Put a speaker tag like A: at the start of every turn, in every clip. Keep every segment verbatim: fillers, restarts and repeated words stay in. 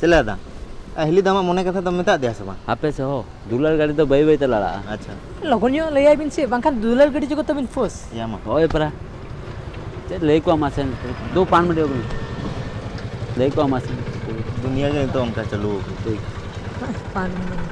A: चला दा अहली दामा मोने कथा तो मेता दिया सबा
B: आपे से हो दुलार गाड़ी तो बाई बाई ते लड़ा
A: अच्छा
C: लगनियो लया बिन से बांखान दुलार गाड़ी जको तबिन फोस
A: यामा
B: होय परा चे ले को मासेन दो पान में देगो ले को मासेन
A: दुनिया के तो हमका चलो ठीक
C: पान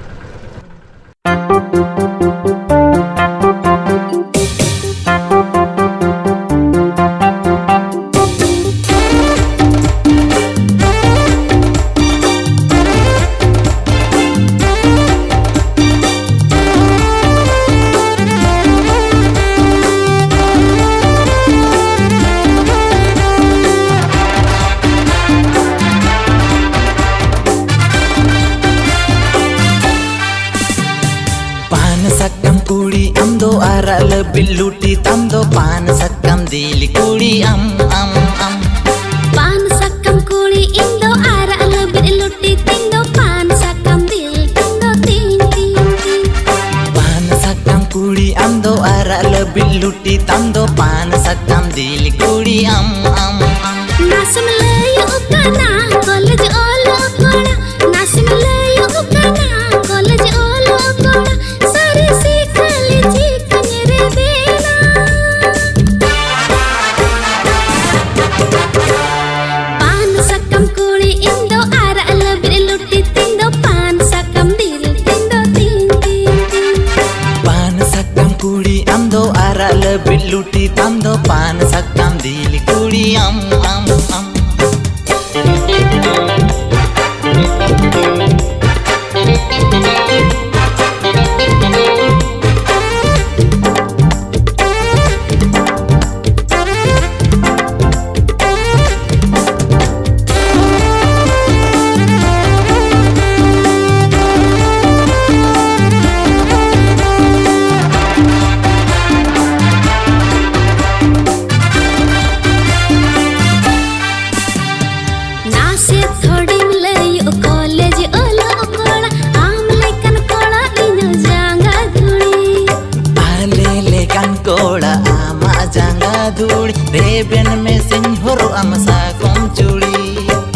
D: बिल्लूटी तंदो पान सक्कम दिल कुड़ी अम अम अम
E: पान सक्कम कुड़ी इंदो आरल बिल्लूटी तिंदो पान सक्कम दिल तिंदो तीन तीन तीन
D: पान सक्कम कुड़ी अंदो आरल बिल्लूटी तंदो पान सक्कम दिल कुड़ी अम अम अम
E: नासम लयो उकना कॉलेज ओलो कोड़ा नासम लयो उकना कॉलेज ओलो कोड़ा सारी सीखली जी
D: बिल्लूटी तंदो पान सक्कम दिल कुड़ी अम अम अम रेबन में सिंहरो अमसा कम चूड़ी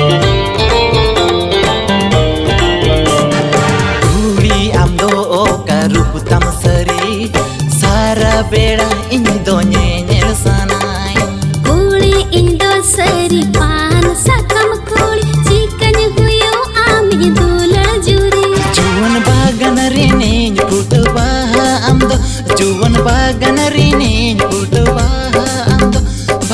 D: कुड़ी आम दो का रूप तमसरी सारा बेड़ा इन दो नेल सनाय
E: कुड़ी इन दो सरी पान सकम कुड़ी चिकन गुयो आमी दूला जुरी
D: जुवन बागन रिने पुटवा आम दो जुवन बागन रिने पुटवा आम दो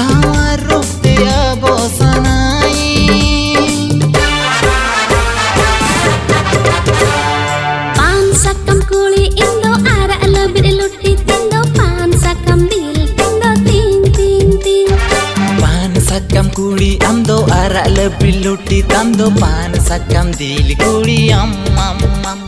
D: कुड़ी अमदो आरा बिल्लूटी तंदो पान सक्कम दिल कुड़ी अम अम अम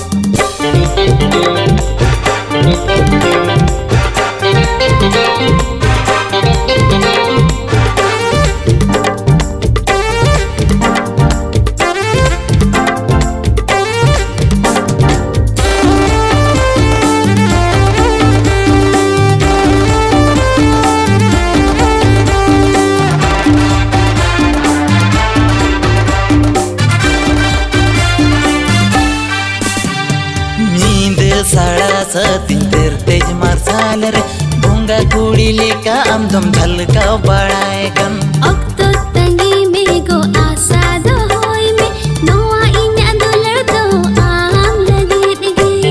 D: साड़ा सतीन तेर तेज मरसाल रे भोंगा कुड़ी लेका आम दम झलका बड़ाए कन
E: अक्तो तंगी में गो आशा दो होय में नोआ इन्या दुलर दो आम लगी दिगे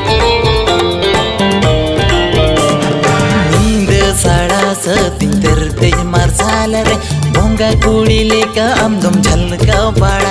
D: नींद साड़ा सतीन तेर तेज मरसाल रे भोंगा कुड़ी लेका आम दम झलका बड़ा